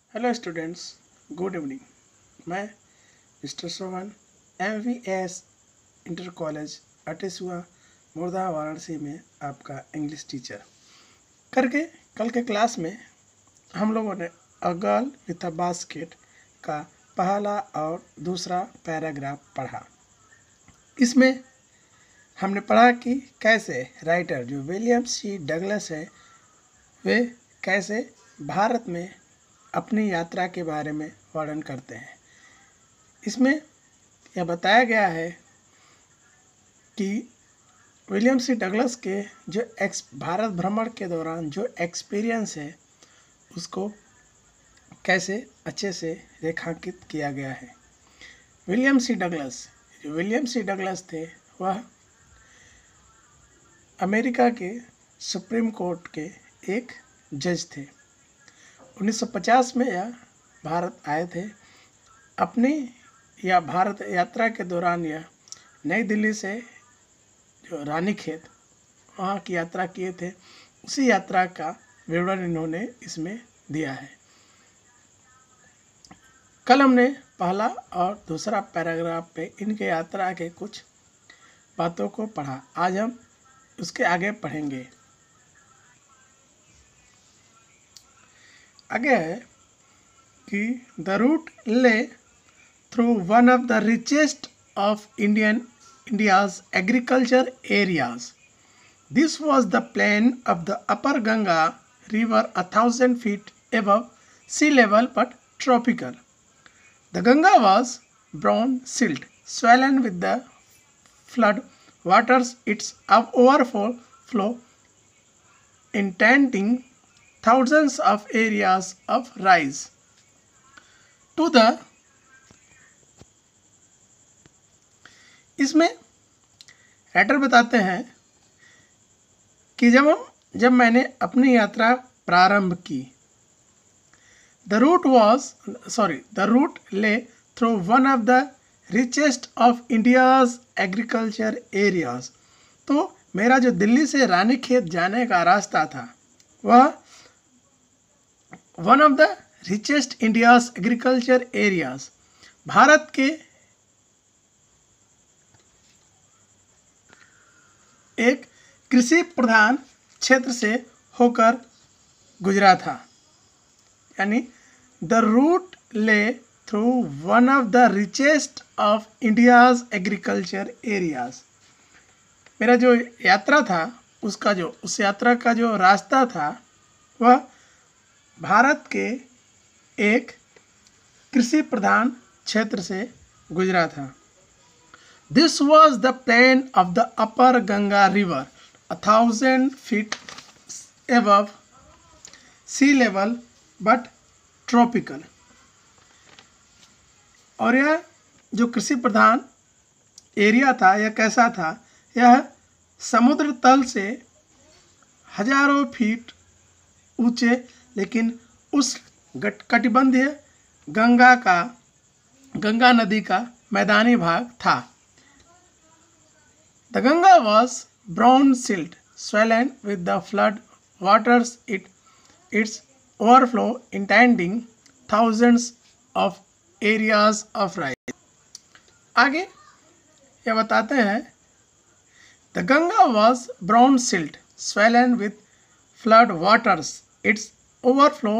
Hello students, good evening. मैं mister Sohan MVS inter college Atesua Murda Varanasi में आपका इंग्लिश टीचर करके कल के क्लास में हम लोगों ने a girl with a basket का पहला और दूसरा पैराग्राफ पढ़ा। इसमें हमने पढ़ा कि कैसे राइटर जो विलियम सी डगलस है वे कैसे भारत में अपनी यात्रा के बारे में वर्णन करते हैं। इसमें यह बताया गया है कि विलियम सी डगलस के जो भारत भ्रमण के दौरान जो एक्सपीरियंस है उसको कैसे अच्छे से रेखांकित किया गया है। विलियम सी डगलस थे वह अमेरिका के सुप्रीम कोर्ट के एक जज थे। 1950 में यह भारत आए थे। अपनी या भारत यात्रा के दौरान यह नई दिल्ली से जो रानीखेत वहाँ की यात्रा किए थे, उसी यात्रा का विवरण इन्होंने इसमें दिया है। कल हमने पहला और दूसरा पैराग्राफ पे इनके यात्रा के कुछ बातों को पढ़ा। आज हम उसके आगे पढ़ेंगे। आगे है कि the route lay through one of the richest of India's agriculture areas. This was the plain of the upper Ganga river 1000 feet above sea level but tropical. The Ganga was brown silt, swollen with the flood waters, its overflow inundating thousands of areas of rise to the इसमें writer बताते हैं कि जब मैंने अपनी यात्रा प्रारंभ की, the route lay through one of the richest of India's agriculture areas. तो मेरा जो दिल्ली से रानीखेत जाने का रास्ता था वह one of the richest India's agriculture areas, Bharat के एक कृषि प्रधान क्षेत्र से होकर गुजरा था। यानी the route lay through one of the richest of India's agriculture areas. मेरा जो यात्रा था उस यात्रा का जो रास्ता था वह भारत के एक कृषि प्रधान क्षेत्र से गुजरा था। This was the plain of the upper Ganga river 1000 feet above sea level but tropical। और यह जो कृषि प्रधान एरिया था यह कैसा था? यह समुद्र तल से हजारों फीट ऊंचे लेकिन उस कटिबंधीय गंगा नदी का मैदानी भाग था। The Ganga was brown silt swollen with the flood waters, its overflow intending thousands of areas of rise। आगे यह बताते हैं the Ganga was brown silt swollen with flood waters, its overflow।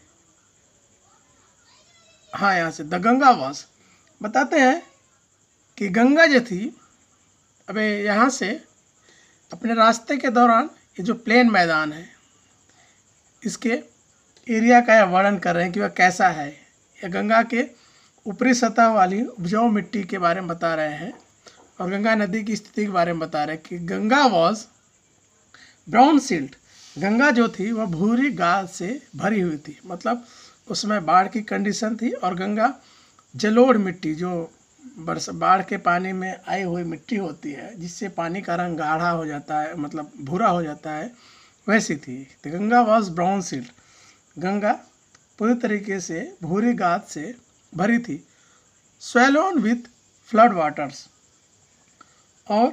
हाँ, यहाँ से द गंगा वॉज बताते हैं कि गंगा जो थी, अबे यहाँ से अपने रास्ते के दौरान ये जो प्लेन मैदान है इसके एरिया का यह वर्णन कर रहे हैं कि वह कैसा है। यह गंगा के ऊपरी सतह वाली उपजाऊ मिट्टी के बारे में बता रहे हैं और गंगा नदी की स्थिति के बारे में बता रहे हैं कि Ganga was brown silt. Ganga जो थी वह भूरी गाद से भरी हुई थी, मतलब उसमें बाढ़ की कंडीशन थी। और गंगा जलोढ़ मिट्टी, जो बाढ़ के पानी में आई हुई मिट्टी होती है जिससे पानी का रंग गाढ़ा हो जाता है, मतलब भूरा हो जाता है, वैसी थी। तो Ganga was brown silt, Ganga पूरी तरीके से भूरी गाद से भरी थी। स्वैलोन विथ फ्लड वाटर्स, और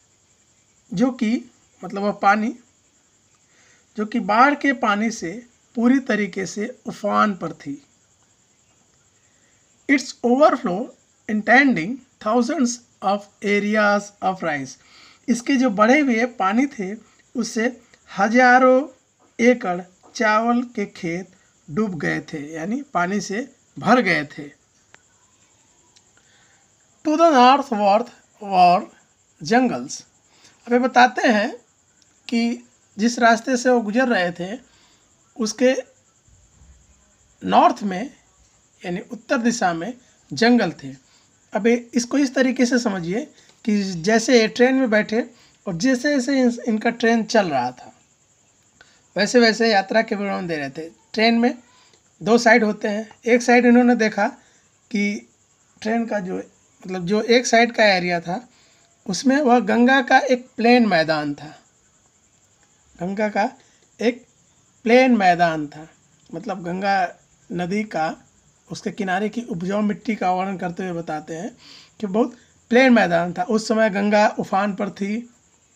जो कि मतलब वह पानी जो कि बाढ़ के पानी से पूरी तरीके से उफान पर थी। Its overflow intending thousands of areas of rice. इसके जो बढ़े हुए पानी थे उससे हजारों एकड़ चावल के खेत डूब गए थे, यानी पानी से भर गए थे। To the north were jungles. अभी बताते हैं कि जिस रास्ते से वो गुजर रहे थे उसके नॉर्थ में यानी उत्तर दिशा में जंगल थे। अभी इसको इस तरीके से समझिए कि जैसे ट्रेन में बैठे और जैसे जैसे इनका ट्रेन चल रहा था वैसे वैसे यात्रा के विवरण दे रहे थे। ट्रेन में दो साइड होते हैं। एक साइड इन्होंने देखा कि ट्रेन का जो एक साइड का एरिया था उसमें वह गंगा का एक प्लेन मैदान था। गंगा का एक प्लेन मैदान था, मतलब गंगा नदी का उसके किनारे की उपजाऊ मिट्टी का वर्णन करते हुए बताते हैं कि बहुत प्लेन मैदान था। उस समय गंगा उफान पर थी,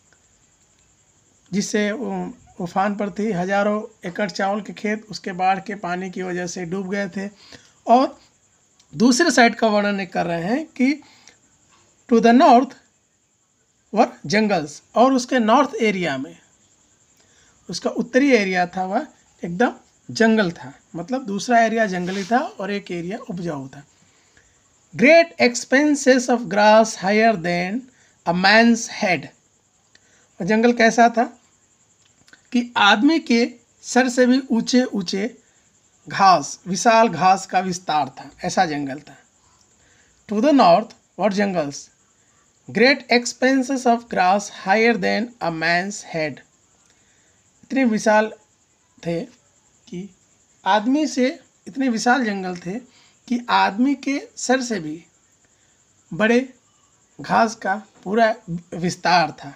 जिससे उफान पर थी। हजारों एकड़ चावल के खेत उसके बाढ़ के पानी की वजह से डूब गए थे। और दूसरे साइड का वर्णन कर रहे हैं कि to the north were jungles, और उसके नॉर्थ एरिया में उसका उत्तरी एरिया था वह एकदम जंगल था, मतलब दूसरा एरिया जंगली था और एक एरिया उपजाऊ था। Great expanses of grass higher than a man's head. और जंगल कैसा था कि आदमी के सर से भी ऊंचे ऊंचे घास, विशाल घास का विस्तार था, ऐसा जंगल था। To the north were jungles, great expanses of grass higher than a man's head. इतने विशाल थे कि आदमी से, इतने विशाल जंगल थे कि आदमी के सर से भी बड़े घास का पूरा विस्तार था।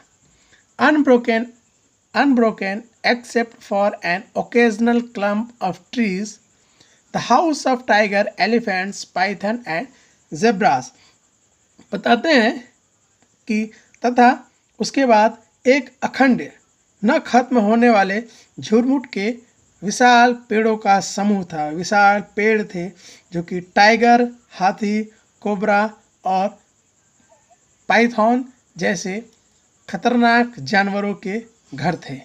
Unbroken except for an occasional clump of trees, the house of tiger, elephants, python and zebras. बताते हैं कि तथा उसके बाद एक अखंड न खत्म होने वाले झुरमुट के विशाल पेड़ों का समूह था। विशाल पेड़ थे जो कि टाइगर, हाथी, कोबरा और पाइथन जैसे खतरनाक जानवरों के घर थे।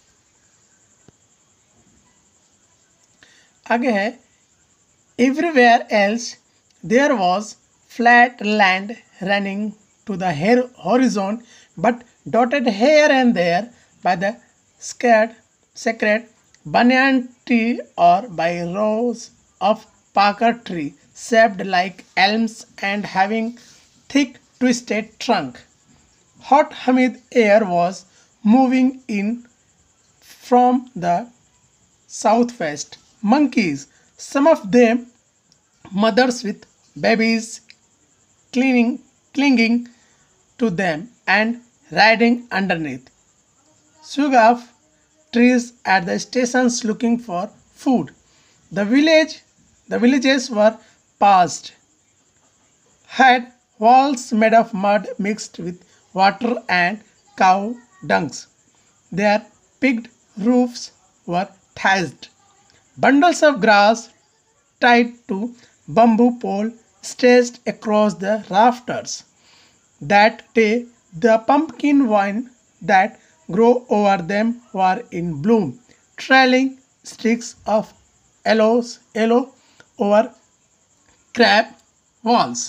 आगे है, everywhere else there was flat land running to the horizon but dotted here and there by the sacred banyan tree or by rows of pakar tree shaped like elms and having thick twisted trunk. Hot humid air was moving in from the southwest. Monkeys, some of them mothers with babies clinging to them and riding underneath, swung off trees at the stations looking for food. The villages were passed, had walls made of mud mixed with water and cow dungs. Their pigged roofs were thatched. Bundles of grass tied to bamboo pole stretched across the rafters. That day, the pumpkin vine that grew over them were in bloom, trailing streaks of yellow over crab walls.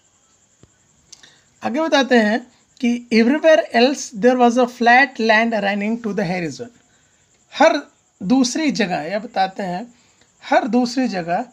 आगे बताते हैं कि everywhere else there was a flat land running to the horizon. हर दूसरी जगह, यह बताते हैं हर दूसरी जगह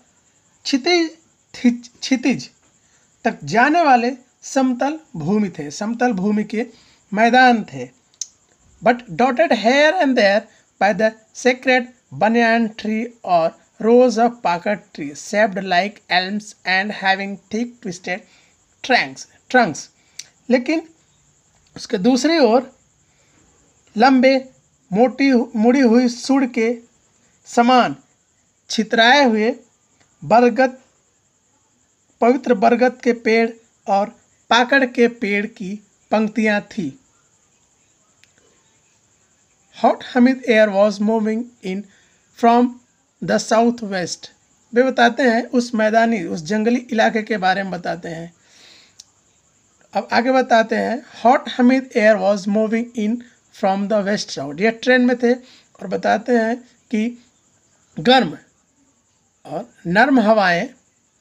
क्षितिज तक जाने वाले समतल भूमि थे, समतल भूमि के मैदान थे। But dotted here and there by the sacred banyan tree or rows of pakar tree shaped like elms and having thick twisted trunks. लेकिन उसके दूसरी ओर लंबे मुड़ी हुई सूढ़ के समान छितराए हुए पवित्र बरगद के पेड़ और पाकड़ के पेड़ की पंक्तियां थी। Hot humid air was moving in from the south west. वे बताते हैं उस मैदानी, उस जंगली इलाके के बारे में बताते हैं। अब आगे बताते हैं, hot humid air was moving in from the west south. ये ट्रेन में थे और बताते हैं कि गर्म और नर्म हवाएं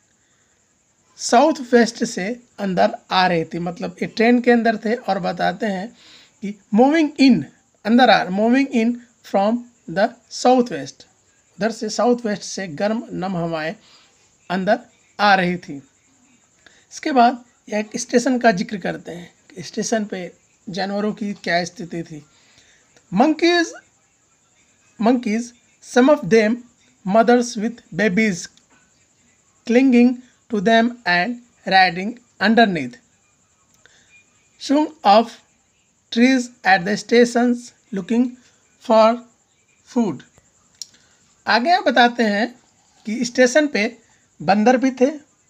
साउथ वेस्ट से अंदर आ रही थी। मतलब ये ट्रेन के अंदर थे और बताते हैं कि मूविंग इन, अंदर आ, moving in from the south west, उधर से साउथ वेस्ट से गर्म नम हवाएं अंदर आ रही थी। इसके बाद एक स्टेशन का जिक्र करते हैं कि स्टेशन पे जानवरों की क्या स्थिति थी। monkeys, some of them mothers with babies clinging to them and riding underneath, swung off trees at the stations looking for food। आगे आप बताते हैं कि स्टेशन पे बंदर भी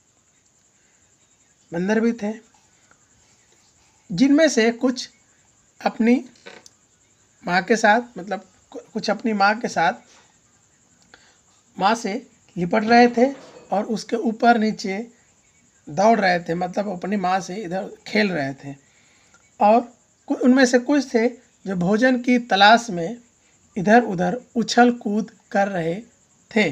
थे, जिनमें से कुछ अपनी माँ के साथ, मतलब कुछ अपनी माँ के साथ माँ से लिपट रहे थे और उसके ऊपर नीचे दौड़ रहे थे, मतलब अपनी माँ से इधर खेल रहे थे। और उनमें से कुछ थे जो भोजन की तलाश में इधर उधर उछल कूद कर रहे थे।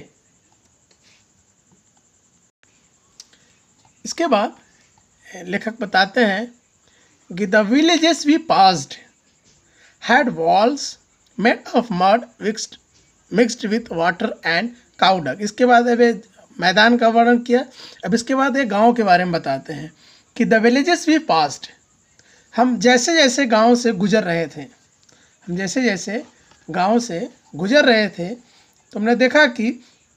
इसके बाद लेखक बताते हैं कि the villages we passed had walls made of mud mixed with water and cow dung. इसके बाद अब मैदान का वर्णन किया। अब इसके बाद एक गांव के बारे में बताते हैं कि द विलेजेस वी पास्ड, हम जैसे जैसे गांव से गुजर रहे थे, तो हमने देखा कि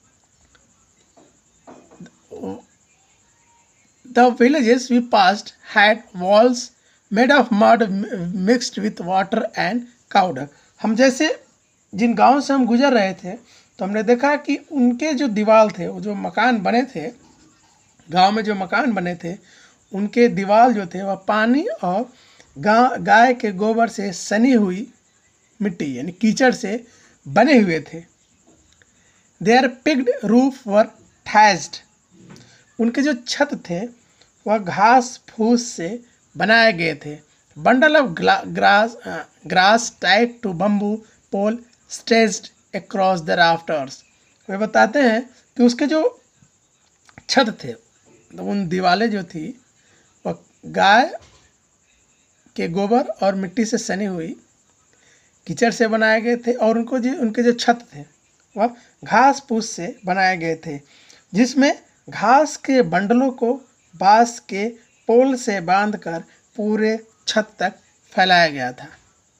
the villages we passed had walls made of mud mixed with water and cow dung. हम जैसे जिन गाँव से हम गुजर रहे थे तो हमने देखा कि उनके जो दीवार थे, वो जो मकान बने थे, गांव में जो मकान बने थे, उनके दीवार जो थे वह पानी और गाय के गोबर से सनी हुई मिट्टी यानी कीचड़ से बने हुए थे। Their pitched roof were thatched, उनके जो छत थे वह घास फूस से बनाए गए थे। Bundle of grass tied to bamboo pole stretched across the rafters. वे बताते हैं कि उसके जो छत थे, तो उन दीवारें जो थी वह गाय के गोबर और मिट्टी से सनी हुई कीचड़ से बनाए गए थे और उनके जो छत थे वह घास फूस से बनाए गए थे, जिसमें घास के बंडलों को बांस के पोल से बांधकर पूरे छत तक फैलाया गया था।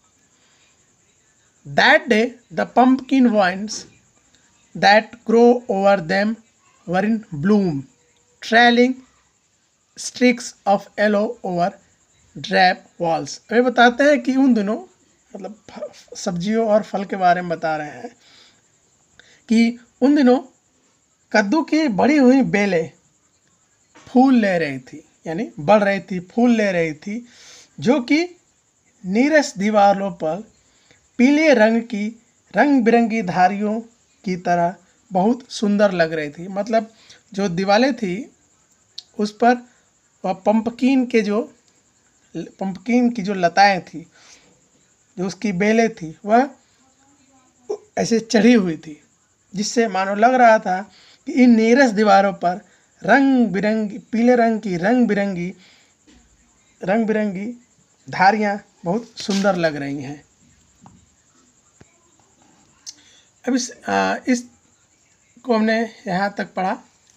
That day the pumpkin vines that grow over them were in bloom, trailing streaks of yellow over drab walls। वे बताते हैं कि उन दिनों, मतलब सब्जियों और फल के बारे में बता रहे हैं कि उन दिनों कद्दू की बढ़ी हुई बेलें फूल ले रही थी, यानी बढ़ रही थी, फूल ले रही थी, जो कि नीरस दीवारों पर पीले रंग की रंग बिरंगी धारियों की तरह बहुत सुंदर लग रही थी। मतलब जो दीवारें थी उस पर वह पंपकिन की जो लताएं थी, जो उसकी बेलें थी, वह ऐसे चढ़ी हुई थी, जिससे मानो लग रहा था कि इन नीरस दीवारों पर रंग बिरंगी पीले रंग की रंग बिरंगी धारियाँ बहुत सुंदर लग रही हैं। अब इस को हमने यहाँ तक पढ़ा।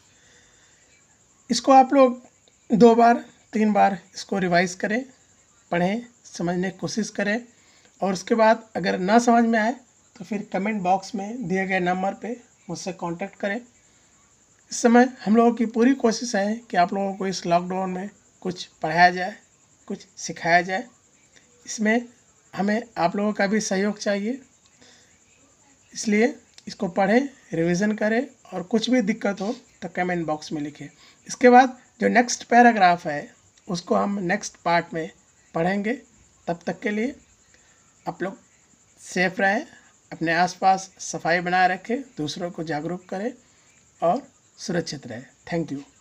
इसको आप लोग 2 बार 3 बार इसको रिवाइज करें, पढ़ें, समझने की कोशिश करें और उसके बाद अगर ना समझ में आए तो फिर कमेंट बॉक्स में दिए गए नंबर पे मुझसे कांटेक्ट करें। इस समय हम लोगों की पूरी कोशिश है कि आप लोगों को इस लॉकडाउन में कुछ पढ़ाया जाए, कुछ सिखाया जाए। इसमें हमें आप लोगों का भी सहयोग चाहिए, इसलिए इसको पढ़ें, रिवीजन करें और कुछ भी दिक्कत हो तो कमेंट बॉक्स में लिखें। इसके बाद जो नेक्स्ट पैराग्राफ है उसको हम नेक्स्ट पार्ट में पढ़ेंगे। तब तक के लिए आप लोग सेफ रहें अपने आसपास सफाई बनाए रखें, दूसरों को जागरूक करें और सुरक्षित रहें। Thank you.